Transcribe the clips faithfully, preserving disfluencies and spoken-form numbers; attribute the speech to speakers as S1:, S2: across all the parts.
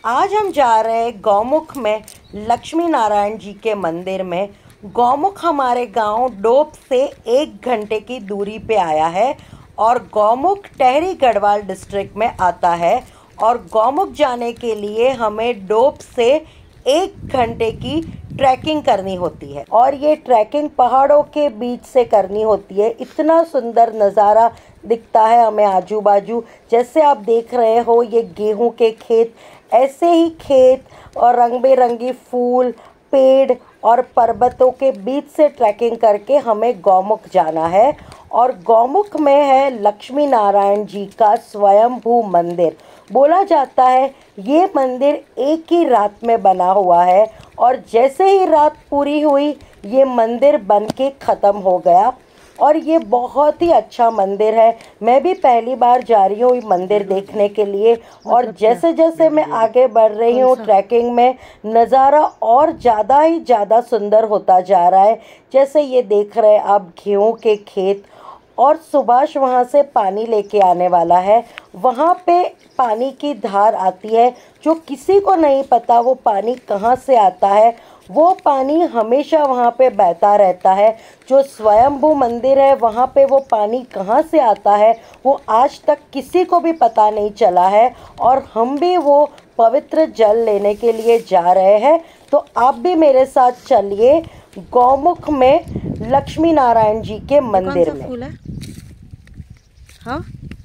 S1: आज हम जा रहे हैं गौमुख में लक्ष्मी नारायण जी के मंदिर में। गौमुख हमारे गांव डोब से एक घंटे की दूरी पे आया है और गौमुख टेहरी गढ़वाल डिस्ट्रिक्ट में आता है। और गौमुख जाने के लिए हमें डोब से एक घंटे की ट्रैकिंग करनी होती है और ये ट्रैकिंग पहाड़ों के बीच से करनी होती है। इतना सुंदर नज़ारा दिखता है हमें आजू बाजू। जैसे आप देख रहे हो ये गेहूं के खेत, ऐसे ही खेत और रंग बिरंगी फूल, पेड़ और पर्वतों के बीच से ट्रैकिंग करके हमें गौमुख जाना है। और गौमुख में है लक्ष्मी नारायण जी का स्वयंभू मंदिर। बोला जाता है ये मंदिर एक ही रात में बना हुआ है और जैसे ही रात पूरी हुई ये मंदिर बन के ख़त्म हो गया। और ये बहुत ही अच्छा मंदिर है। मैं भी पहली बार जा रही हूँ मंदिर देखने के लिए और जैसे जैसे मैं आगे बढ़ रही हूँ ट्रैकिंग में, नज़ारा और ज़्यादा ही ज़्यादा सुंदर होता जा रहा है। जैसे ये देख रहे हैं आप गेहूँ के खेत, और सुभाष वहाँ से पानी लेके आने वाला है। वहाँ पे पानी की धार आती है जो किसी को नहीं पता वो पानी कहाँ से आता है। वो पानी हमेशा वहाँ पे बहता रहता है। जो स्वयंभू मंदिर है वहाँ पे वो पानी कहाँ से आता है वो आज तक किसी को भी पता नहीं चला है। और हम भी वो पवित्र जल लेने के लिए जा रहे हैं। तो आप भी मेरे साथ चलिए गौमुख में लक्ष्मी नारायण जी के मंदिर में।
S2: फूल है? हाँ,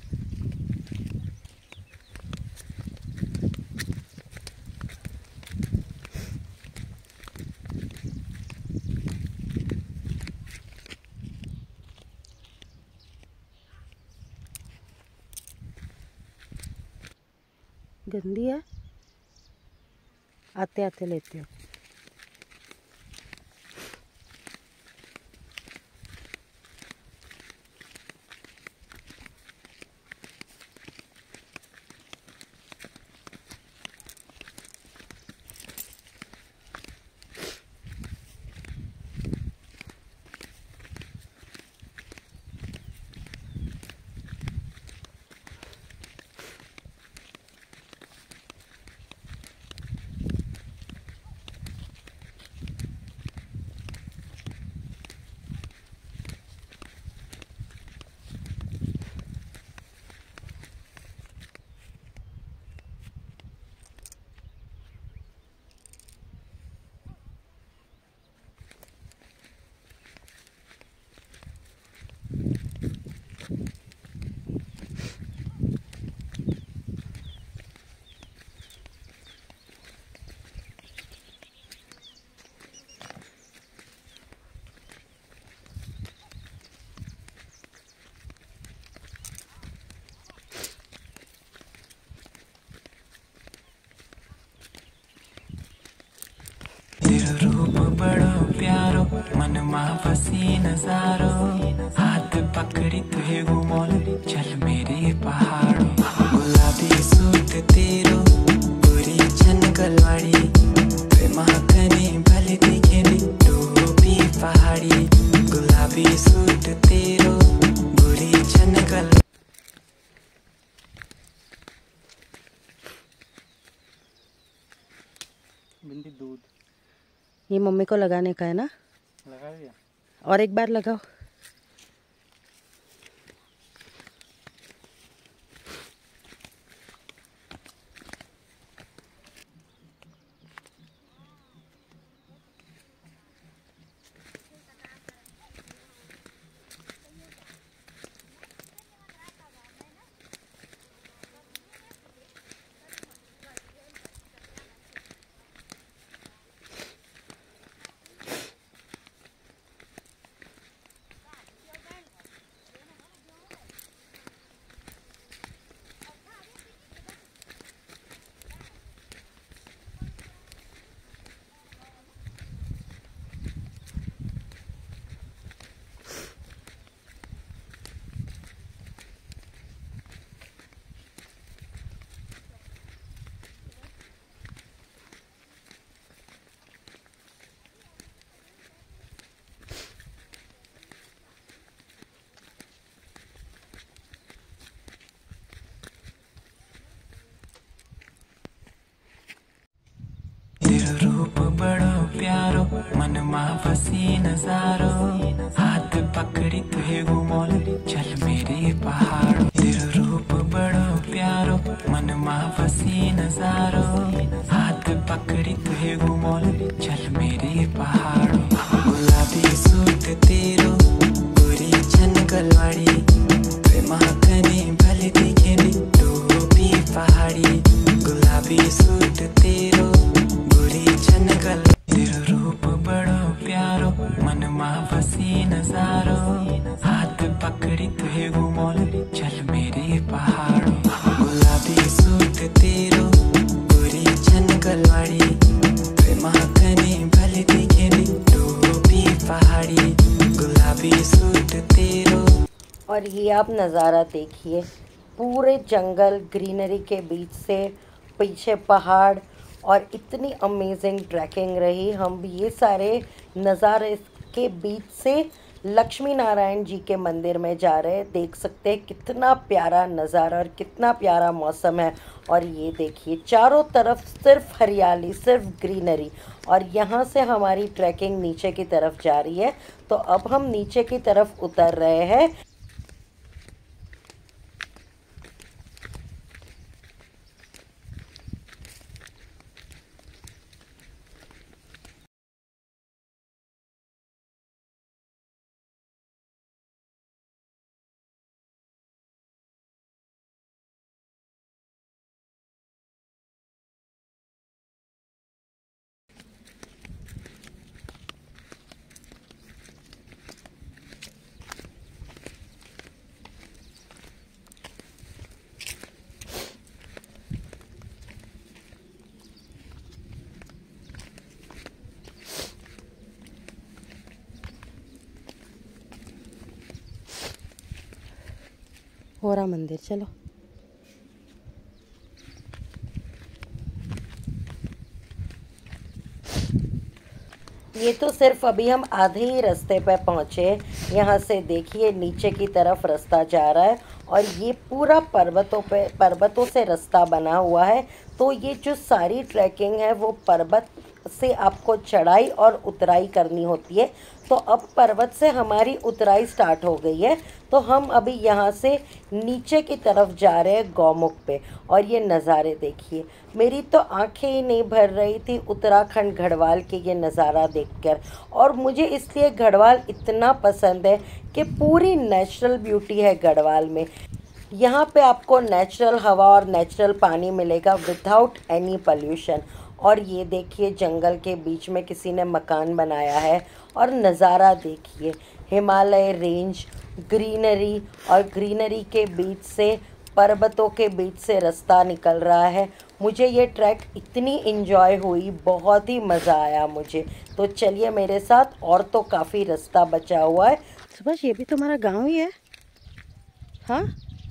S2: गंदी है, आते आते लेते हो।
S3: रूप बड़ो प्यारो मन मा बसी नजारो, हाथ पकड़ी तुहे घुमोल चल मेरे पहाड़ो। गुलाबी सूट तेरो पूरी जंगलवाड़ी, प्रेमा कने भले दिखे टोपी पहाड़ी। गुलाबी सूट तेरो पूरी जंगल। बिंदी दूध
S2: ये मम्मी को लगाने का है ना?
S3: लगा दिया
S2: और एक बार लगाओ।
S3: तेरो रूप बड़ो प्यारो मन मा फसी नजारो हाथ पकड़ी तुहे घुमोल चल मेरे पहाड़ो तेरो रूप बड़ो प्यारो मन मा फसी नजारो हाथ पकड़ी तुहे घुमोल चल मेरे पहाड़ो गुलाबी सूट तेरो गोरी छन गलवाड़ी महाकनी भले दिखे टोपी पहाड़ी गुलाबी सूट तेरो गोरी छन गल तेरो रूप बड़ो प्यारो मन मा फसी नजारो हाथ पकड़ी तुहे घुमोल चल मेरे पहाड़ो गुलाबी सूट तेरो गोरी छन गलवाड़ी महाकनी भले दिखे टोपी पहाड़ी गुलाबी सूट तेरो।
S1: और ये आप नज़ारा देखिए, पूरे जंगल ग्रीनरी के बीच से पीछे पहाड़ और इतनी अमेजिंग ट्रैकिंग रही। हम भी ये सारे नज़ारे के बीच से लक्ष्मी नारायण जी के मंदिर में जा रहे हैं। देख सकते हैं कितना प्यारा नज़ारा और कितना प्यारा मौसम है। और ये देखिए चारों तरफ सिर्फ हरियाली, सिर्फ ग्रीनरी। और यहाँ से हमारी ट्रैकिंग नीचे की तरफ जा रही है। तो अब हम नीचे की तरफ उतर रहे हैं।
S2: हो रहा मंदिर, चलो।
S1: ये तो सिर्फ अभी हम आधे ही रास्ते पे पहुँचे। यहाँ से देखिए नीचे की तरफ रास्ता जा रहा है और ये पूरा पर्वतों पे पर्वतों से रास्ता बना हुआ है। तो ये जो सारी ट्रैकिंग है वो पर्वत से आपको चढ़ाई और उतराई करनी होती है। तो अब पर्वत से हमारी उतराई स्टार्ट हो गई है। तो हम अभी यहाँ से नीचे की तरफ जा रहे हैं गौमुख पे। और ये नज़ारे देखिए, मेरी तो आंखें ही नहीं भर रही थी उत्तराखंड गढ़वाल के ये नज़ारा देखकर। और मुझे इसलिए गढ़वाल इतना पसंद है कि पूरी नेचुरल ब्यूटी है गढ़वाल में। यहाँ पे आपको नेचुरल हवा और नेचुरल पानी मिलेगा विदाउट एनी पॉल्यूशन। और ये देखिए जंगल के बीच में किसी ने मकान बनाया है। और नज़ारा देखिए, हिमालय रेंज, ग्रीनरी और ग्रीनरी के बीच से पर्वतों के बीच से रास्ता निकल रहा है। मुझे ये ट्रैक इतनी इन्जॉय हुई, बहुत ही मज़ा आया मुझे। तो चलिए मेरे साथ, और तो काफ़ी रास्ता बचा हुआ है।
S2: सुभाष, ये भी तुम्हारा गांव ही है? हाँ,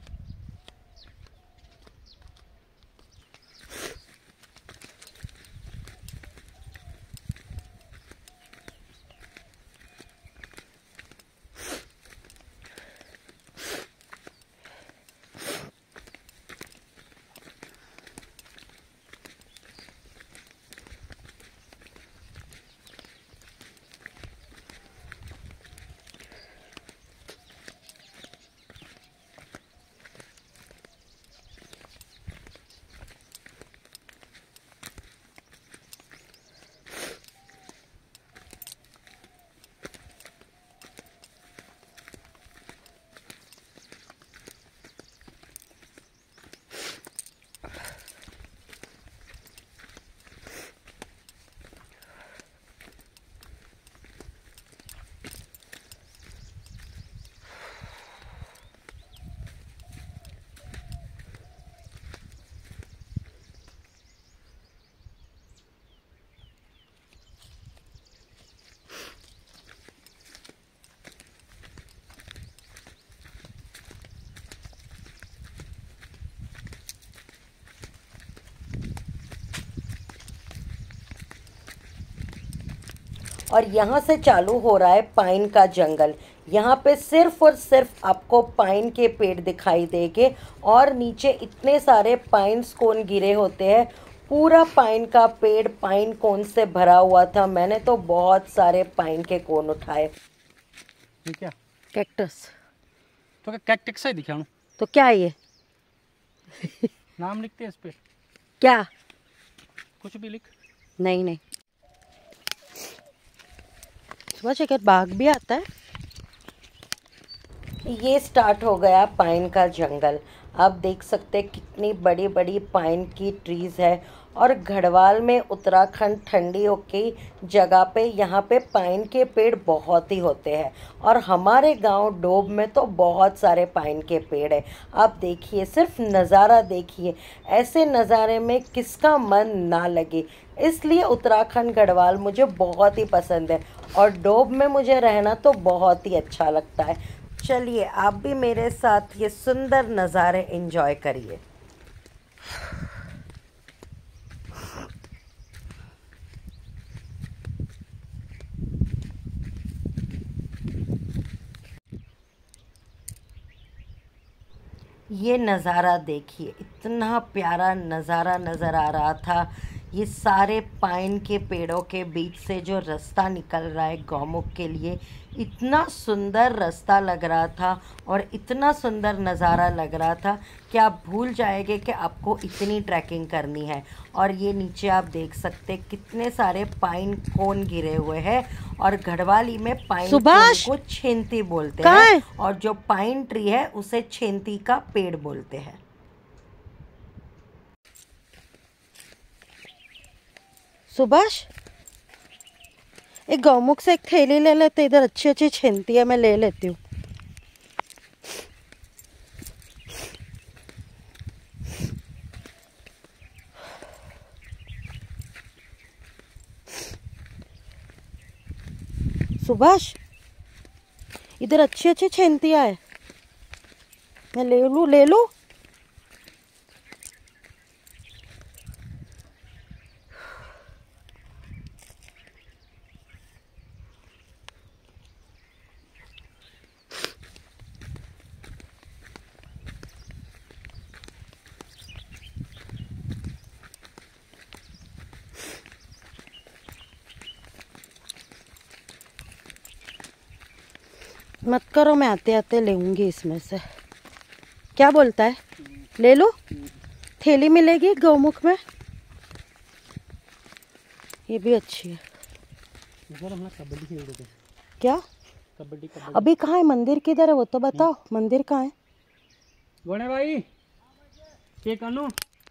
S1: और यहाँ से चालू हो रहा है पाइन का जंगल। यहाँ पे सिर्फ और सिर्फ आपको पाइन के पेड़ दिखाई देंगे और नीचे इतने सारे पाइन कोन गिरे होते हैं। पूरा पाइन का पेड़ पाइन कोन से भरा हुआ था। मैंने तो बहुत सारे पाइन के कोन उठाए।
S4: ये क्या?
S2: कैक्टस।
S4: तो क्या कैक्टस ही दिखाऊं?
S2: तो क्या है ये?
S4: नाम लिखते हैं इस पे?
S2: क्या?
S4: कुछ भी लिख।
S2: नहीं नहीं, सुबह चेकर बाघ भी आता है।
S1: ये स्टार्ट हो गया पाइन का जंगल। आप देख सकते हैं कितनी बड़ी बड़ी पाइन की ट्रीज है। और गढ़वाल में उत्तराखंड ठंडी की जगह पे यहाँ पे पाइन के पेड़ बहुत ही होते हैं। और हमारे गांव डोब में तो बहुत सारे पाइन के पेड़ हैं। आप देखिए, सिर्फ नज़ारा देखिए, ऐसे नज़ारे में किसका मन ना लगे। इसलिए उत्तराखंड गढ़वाल मुझे बहुत ही पसंद है और डोब में मुझे रहना तो बहुत ही अच्छा लगता है। चलिए आप भी मेरे साथ ये सुंदर नज़ारे एंजॉय करिए। ये नज़ारा देखिए, इतना प्यारा नज़ारा नज़र आ रहा था। ये सारे पाइन के पेड़ों के बीच से जो रास्ता निकल रहा है गौमुख के लिए, इतना सुंदर रास्ता लग रहा था और इतना सुंदर नज़ारा लग रहा था कि आप भूल जाएंगे कि आपको इतनी ट्रैकिंग करनी है। और ये नीचे आप देख सकते कितने सारे पाइन कोन गिरे हुए हैं। और गढ़वाली में पाइन कोन को छेंती बोलते हैं और जो पाइन ट्री है उसे छेंती का पेड़ बोलते हैं।
S2: सुभाष, एक गौमुख से एक थैली ले लेते, इधर अच्छी अच्छी छेंती है, मैं ले लेती हूँ। सुभाष, इधर अच्छी अच्छी छेंतियाँ है, मैं ले लूँ ले लूँ मत करो, मैं आते आते लेऊंगी इसमें से। क्या बोलता है? ले लो, थैली मिलेगी गौमुख में। ये भी अच्छी है।
S4: हम कबड्डी खेल रहे थे।
S2: क्या?
S4: कबड्डी कबड्डी।
S2: अभी कहाँ है? मंदिर किधर है वो तो बताओ, मंदिर कहाँ है?
S4: गोने भाई के कानू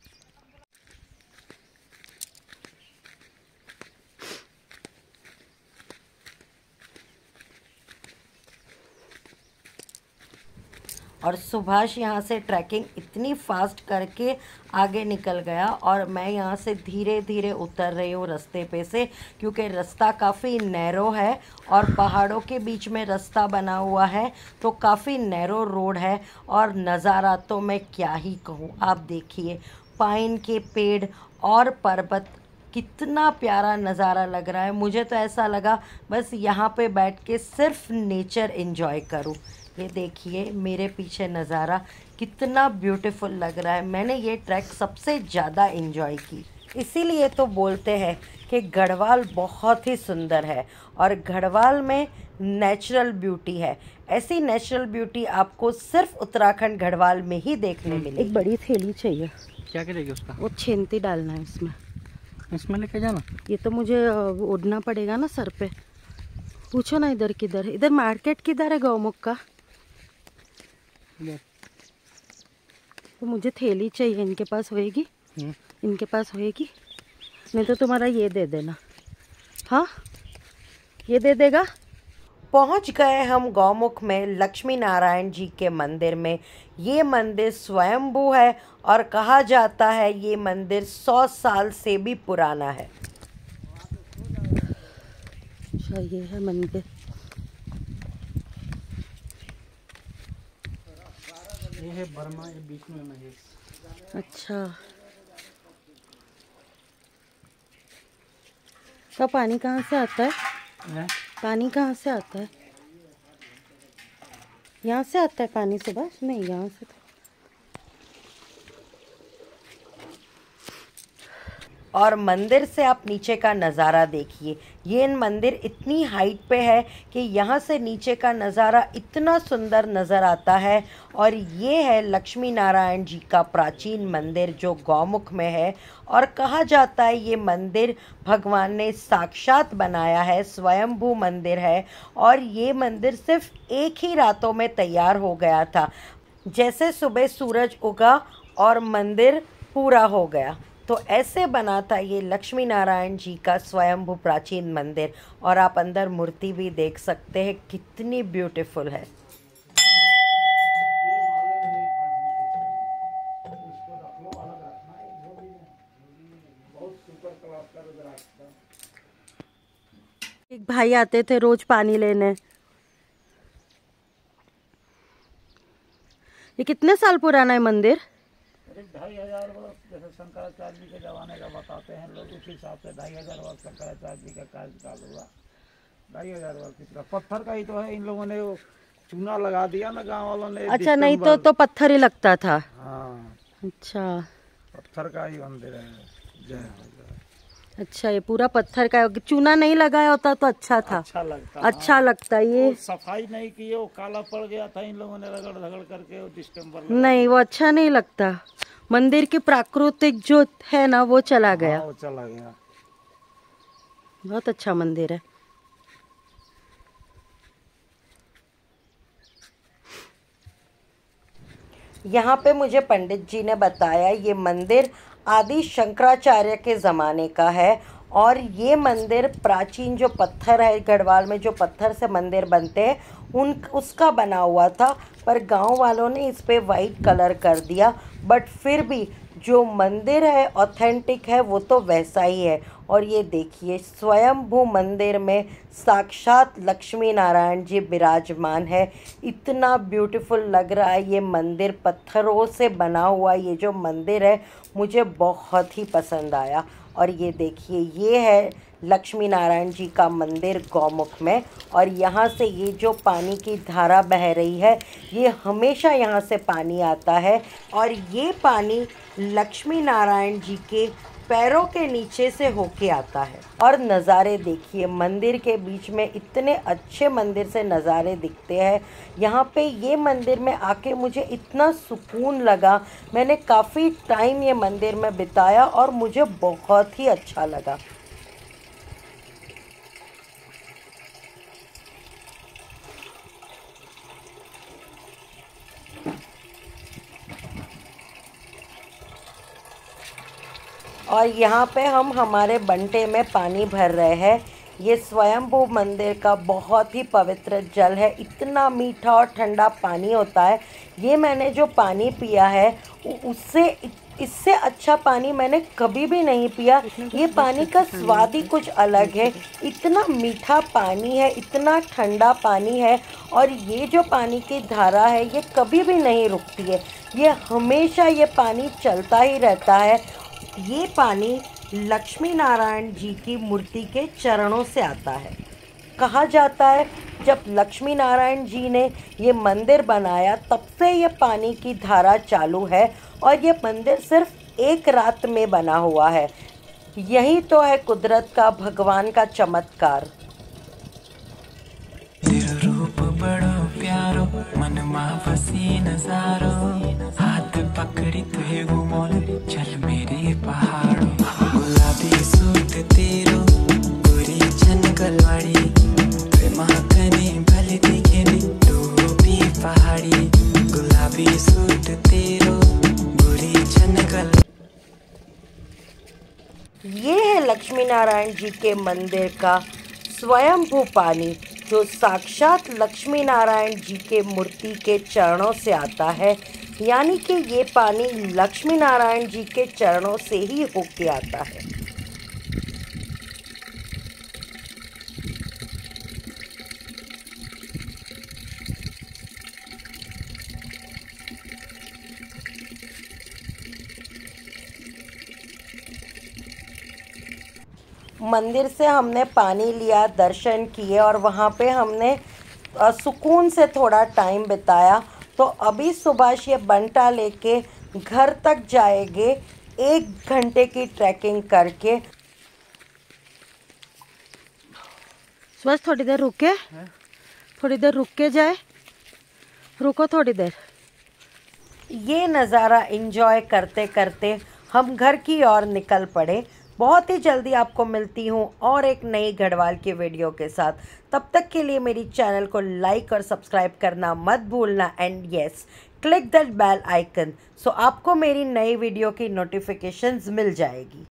S1: और सुभाष यहाँ से ट्रैकिंग इतनी फास्ट करके आगे निकल गया और मैं यहाँ से धीरे धीरे उतर रही हूँ रास्ते पे से, क्योंकि रास्ता काफ़ी नैरो है और पहाड़ों के बीच में रास्ता बना हुआ है तो काफ़ी नैरो रोड है। और नज़ारा तो मैं क्या ही कहूँ, आप देखिए पाइन के पेड़ और पर्वत, कितना प्यारा नज़ारा लग रहा है। मुझे तो ऐसा लगा बस यहाँ पे बैठ के सिर्फ नेचर एंजॉय करूँ। ये देखिए मेरे पीछे नज़ारा कितना ब्यूटीफुल लग रहा है। मैंने ये ट्रैक सबसे ज़्यादा एंजॉय की। इसीलिए तो बोलते हैं कि गढ़वाल बहुत ही सुंदर है और गढ़वाल में नेचुरल ब्यूटी है। ऐसी नेचुरल ब्यूटी आपको सिर्फ उत्तराखंड गढ़वाल में ही देखने मिलेगी।
S2: एक बड़ी थैली चाहिए।
S4: क्या करेगी उसका?
S2: वो छेंती डालना है इसमें।
S4: इसमें लेके जाना?
S2: ये तो मुझे ओढ़ना पड़ेगा ना सर पे। पूछो ना इधर किधर, इधर मार्केट किधर है गौमुख का? तो मुझे थैली चाहिए, इनके पास होएगी? इनके पास होएगी? नहीं तो तुम्हारा ये दे देना। हाँ, ये दे देगा।
S1: पहुंच गए हम गौमुख में लक्ष्मी नारायण जी के मंदिर में। ये मंदिर स्वयंभू है और कहा जाता है ये मंदिर सौ साल से भी पुराना है।
S2: अच्छा, ये है मंदिर।
S4: ये है बर्मा, ये बीच में महेश।
S2: अच्छा, तो पानी कहाँ से आता है?
S4: है?
S2: पानी कहाँ से आता है? यहाँ से आता है पानी सुभाष? नहीं, यहाँ से तो।
S1: और मंदिर से आप नीचे का नज़ारा देखिए। ये मंदिर इतनी हाइट पे है कि यहाँ से नीचे का नज़ारा इतना सुंदर नज़र आता है। और ये है लक्ष्मी नारायण जी का प्राचीन मंदिर जो गौमुख में है। और कहा जाता है ये मंदिर भगवान ने साक्षात बनाया है, स्वयंभू मंदिर है। और ये मंदिर सिर्फ एक ही रातों में तैयार हो गया था। जैसे सुबह सूरज उगा और मंदिर पूरा हो गया, तो ऐसे बना था ये लक्ष्मी नारायण जी का स्वयंभू प्राचीन मंदिर। और आप अंदर मूर्ति भी देख सकते हैं, कितनी ब्यूटीफुल है।
S2: एक भाई आते थे रोज पानी लेने। ये कितने साल पुराना है मंदिर?
S4: ढाई हजार वर्ष, जैसे शंकराचार्य जी के जमाने का बताते हैं लोग, उस हिसाब से ढाई हजार वर्ष शंकराचार्य जी का कार्यकाल हुआ। ढाई हजार वर्ष इतना पत्थर का ही तो है। इन लोगों ने वो चूना लगा दिया ना गांव वालों ने।
S2: अच्छा, नहीं तो तो पत्थर ही लगता था।
S4: हाँ,
S2: अच्छा,
S4: पत्थर का ही मंदिर है। जय
S2: अच्छा, ये पूरा पत्थर का है। चूना नहीं लगाया होता तो अच्छा था,
S4: अच्छा लगता,
S2: अच्छा हाँ। लगता ये
S4: सफाई नहीं की, वो काला पड़ गया था। इन लोगों ने रगड़ रगड़ करके वो डिस्टेम्बर
S2: नहीं, वो अच्छा नहीं लगता। मंदिर की प्राकृतिक जो है ना वो चला गया।
S4: हाँ, वो चला गया।
S2: बहुत अच्छा मंदिर है।
S1: यहाँ पे मुझे पंडित जी ने बताया ये मंदिर आदि शंकराचार्य के ज़माने का है। और ये मंदिर प्राचीन जो पत्थर है, गढ़वाल में जो पत्थर से मंदिर बनते हैं उन उसका बना हुआ था। पर गांव वालों ने इस पे वाइट कलर कर दिया। बट फिर भी जो मंदिर है ऑथेंटिक है, वो तो वैसा ही है। और ये देखिए स्वयंभू मंदिर में साक्षात लक्ष्मी नारायण जी विराजमान है। इतना ब्यूटीफुल लग रहा है ये मंदिर। पत्थरों से बना हुआ ये जो मंदिर है मुझे बहुत ही पसंद आया। और ये देखिए ये है लक्ष्मी नारायण जी का मंदिर गौमुख में। और यहाँ से ये जो पानी की धारा बह रही है, ये हमेशा यहाँ से पानी आता है। और ये पानी लक्ष्मी नारायण जी के पैरों के नीचे से होके आता है। और नज़ारे देखिए, मंदिर के बीच में इतने अच्छे मंदिर से नज़ारे दिखते हैं। यहाँ पे ये मंदिर में आके मुझे इतना सुकून लगा। मैंने काफ़ी टाइम ये मंदिर में बिताया और मुझे बहुत ही अच्छा लगा। और यहाँ पे हम हमारे बंटे में पानी भर रहे हैं। ये स्वयंभू मंदिर का बहुत ही पवित्र जल है। इतना मीठा और ठंडा पानी होता है। ये मैंने जो पानी पिया है उससे इससे अच्छा पानी मैंने कभी भी नहीं पिया। ये पानी का स्वाद ही कुछ अलग है। इतना मीठा पानी है, इतना ठंडा पानी है। और ये जो पानी की धारा है ये कभी भी नहीं रुकती है। ये हमेशा ये पानी चलता ही रहता है। ये पानी लक्ष्मी नारायण जी की मूर्ति के चरणों से आता है। कहा जाता है जब लक्ष्मी नारायण जी ने ये मंदिर बनाया तब से ये पानी की धारा चालू है। और ये मंदिर सिर्फ एक रात में बना हुआ है। यही तो है कुदरत का, भगवान का चमत्कार।
S3: तेरा रूप बड़ो प्यारो, मन मां फसी नजारो, हाथ पकड़ी तुहे घुमोल, चल मेरे पहाड़ो, गुलाबी सूट तेरो, गोरी चनगलवाड़ी, प्रेमा कने भले दिखे नी, टोपी पहाड़ी, गुलाबी सूट तेरो, गोरी चनगल।
S1: ये है लक्ष्मी नारायण जी के मंदिर का स्वयंभू पानी जो साक्षात लक्ष्मी नारायण जी के मूर्ति के चरणों से आता है। यानी कि ये पानी लक्ष्मी नारायण जी के चरणों से ही होके आता है। मंदिर से हमने पानी लिया, दर्शन किए और वहाँ पे हमने सुकून से थोड़ा टाइम बिताया। तो अभी सुभाष ये बंटा लेके घर तक जाएंगे। एक घंटे की ट्रैकिंग करके।
S2: सुभाष थोड़ी देर रुक के, थोड़ी देर रुक के जाए, रुको थोड़ी देर।
S1: ये नज़ारा एंजॉय करते करते हम घर की ओर निकल पड़े। बहुत ही जल्दी आपको मिलती हूँ और एक नई गढ़वाल की वीडियो के साथ। तब तक के लिए मेरी चैनल को लाइक और सब्सक्राइब करना मत भूलना। And yes, click that bell icon so आपको मेरी नई वीडियो की नोटिफिकेशंस मिल जाएगी।